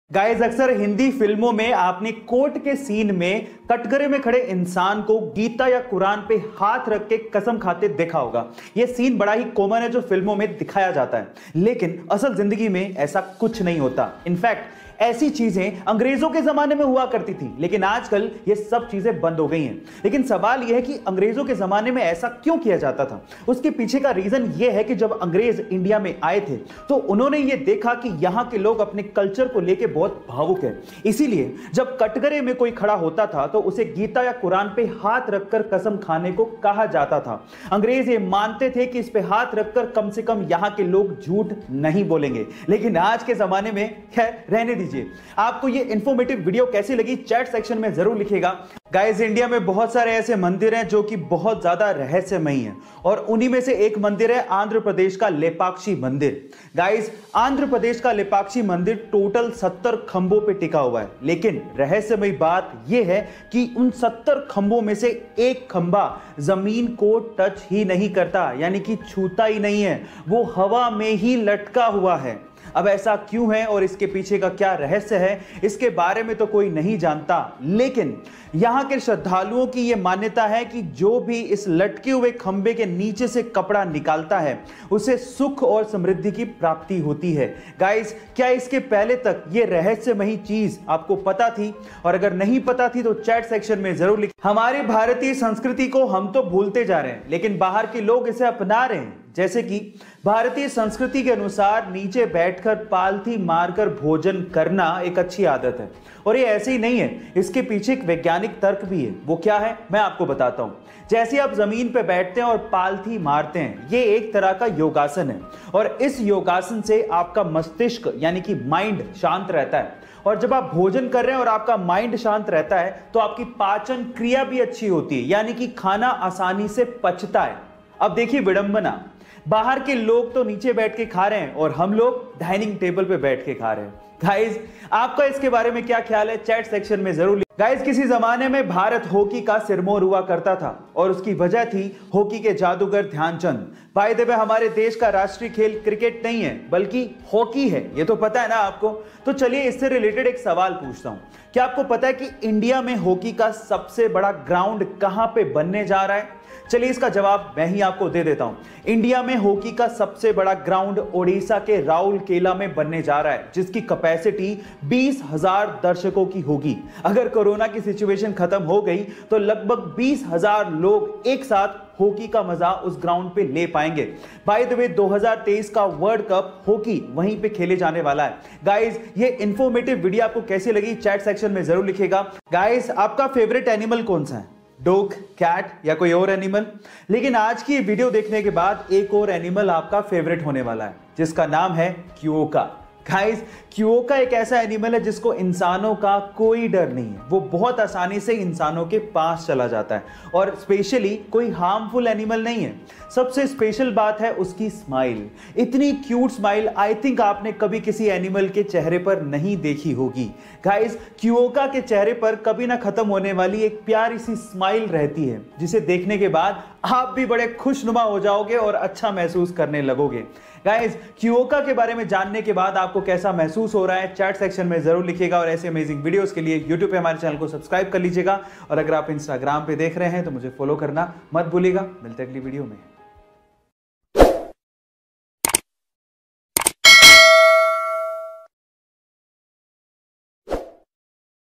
Guys, अक्सर हिंदी फिल्मों में आपने कोर्ट के सीन में कटघरे में खड़े इंसान को गीता या कुरान पे हाथ रख के कसम खाते देखा होगा। यह सीन बड़ा ही कॉमन है जो फिल्मों में दिखाया जाता है, लेकिन असल जिंदगी में ऐसा कुछ नहीं होता। इनफैक्ट ऐसी चीजें अंग्रेजों के जमाने में हुआ करती थी, लेकिन आजकल ये सब चीजें बंद हो गई हैं। लेकिन सवाल यह है कि अंग्रेजों के जमाने में ऐसा क्यों किया जाता था। उसके पीछे का रीजन यह है कि जब अंग्रेज इंडिया में आए थे तो उन्होंने ये देखा कि यहां के लोग अपने कल्चर को लेकर बहुत भावुक है। इसीलिए जब कटघरे में कोई खड़ा होता था तो उसे गीता या कुरान पे हाथ रखकर कसम खाने को कहा जाता था। अंग्रेज ये मानते थे कि इस पे हाथ रखकर कम से कम यहां के लोग झूठ नहीं बोलेंगे। लेकिन आज के जमाने में खैर रहने दीजिए। आपको ये इंफॉर्मेटिव वीडियो कैसी लगी चैट सेक्शन में जरूर लिखिएगा। गाइस, इंडिया में बहुत सारे ऐसे मंदिर हैं जो कि बहुत ज्यादा रहस्यमयी हैं और उन्हीं में से एक मंदिर है आंध्र प्रदेश का लेपाक्षी मंदिर। गाइस, आंध्र प्रदेश का लेपाक्षी मंदिर टोटल 70 खंभों पे टिका हुआ है, लेकिन रहस्यमयी बात यह है कि उन 70 खंभों में से एक खंभा जमीन को टच ही नहीं करता, यानी कि छूता ही नहीं है, वो हवा में ही लटका हुआ है। अब ऐसा क्यों है और इसके पीछे का क्या रहस्य है, इसके बारे में तो कोई नहीं जानता, लेकिन यहां के श्रद्धालुओं की यह मान्यता है कि जो भी इस लटके हुए खंबे के नीचे से कपड़ा निकालता है उसे सुख और समृद्धि की प्राप्ति होती है। गाइस, क्या इसके पहले तक यह रहस्यमयी चीज आपको पता थी? और अगर नहीं पता थी तो चैट सेक्शन में जरूर लिखें। हमारी भारतीय संस्कृति को हम तो भूलते जा रहे हैं, लेकिन बाहर के लोग इसे अपना रहे हैं। जैसे कि भारतीय संस्कृति के अनुसार नीचे बैठकर पालथी मारकर भोजन करना एक अच्छी आदत है, और ये ऐसे ही नहीं है, इसके पीछे एक वैज्ञानिक तर्क भी है। वो क्या है मैं आपको बताता हूं। जैसे आप जमीन पर बैठते हैं और पालथी मारते हैं, ये एक तरह का योगासन है, और इस योगासन से आपका मस्तिष्क यानी कि माइंड शांत रहता है। और जब आप भोजन कर रहे हैं और आपका माइंड शांत रहता है तो आपकी पाचन क्रिया भी अच्छी होती है, यानी कि खाना आसानी से पचता है। अब देखिए विडंबना, बाहर के लोग तो नीचे बैठ के खा रहे हैं और हम लोग डाइनिंग टेबल पे बैठ के खा रहे हैं। गाइस, आपका इसके बारे में क्या ख्याल है चैट सेक्शन में जरूर। गाइस, किसी जमाने में भारत हॉकी का सिरमौर हुआ करता था और उसकी वजह थी हॉकी के जादूगर ध्यानचंद। बाय द वे, हमारे देश का राष्ट्रीय खेल क्रिकेट नहीं है बल्कि हॉकी है, ये तो पता है ना आपको। तो चलिए इससे रिलेटेड एक सवाल पूछता हूं। क्या आपको पता है कि इंडिया में हॉकी का सबसे बड़ा ग्राउंड कहां पे बनने जा रहा है? चलिए इसका जवाब मैं ही आपको दे देता हूं। इंडिया में हॉकी का सबसे बड़ा ग्राउंड ओडिशा के राउरकेला में बनने जा रहा है, जिसकी कैपेसिटी 20,000 दर्शकों की होगी। अगर कोरोना की सिचुएशन खत्म हो गई तो लगभग 20,000 लोग एक साथ हॉकी का मजा उस ग्राउंड पे ले पाएंगे। बाय द वे, 2023 का वर्ल्ड कप हॉकी वहीं पे खेले जाने वाला है। गाइस, ये इंफॉर्मेटिव वीडियो आपको कैसी लगी चैट सेक्शन में जरूर लिखिएगा। गाइस, आपका फेवरेट एनिमल कौन सा है? डॉग, कैट या कोई और एनिमल? लेकिन आज की वीडियो देखने के बाद एक और एनिमल आपका फेवरेट होने वाला है, जिसका नाम है क्योका। गाइस, क्योका एक ऐसा एनिमल है जिसको इंसानों का कोई डर नहीं है। वो बहुत आसानी से इंसानों के पास चला जाता है और स्पेशली कोई हार्मफुल एनिमल नहीं है। सबसे स्पेशल बात है उसकी स्माइल। इतनी क्यूट स्माइल आई थिंक आपने कभी किसी एनिमल के चेहरे पर नहीं देखी होगी। गाइस, क्योका के चेहरे पर कभी ना खत्म होने वाली एक प्यारी सी स्माइल रहती है, जिसे देखने के बाद आप भी बड़े खुशनुमा हो जाओगे और अच्छा महसूस करने लगोगे। गाइस, क्योका के बारे में जानने के बाद आपको कैसा महसूस हो रहा है चैट सेक्शन में जरूर लिखिएगा, और ऐसे अमेजिंग वीडियोस के लिए YouTube पे हमारे चैनल को सब्सक्राइब कर लीजिएगा, और अगर आप Instagram पे देख रहे हैं तो मुझे फॉलो करना मत भूलिएगा। मिलते हैं अगली वीडियो में।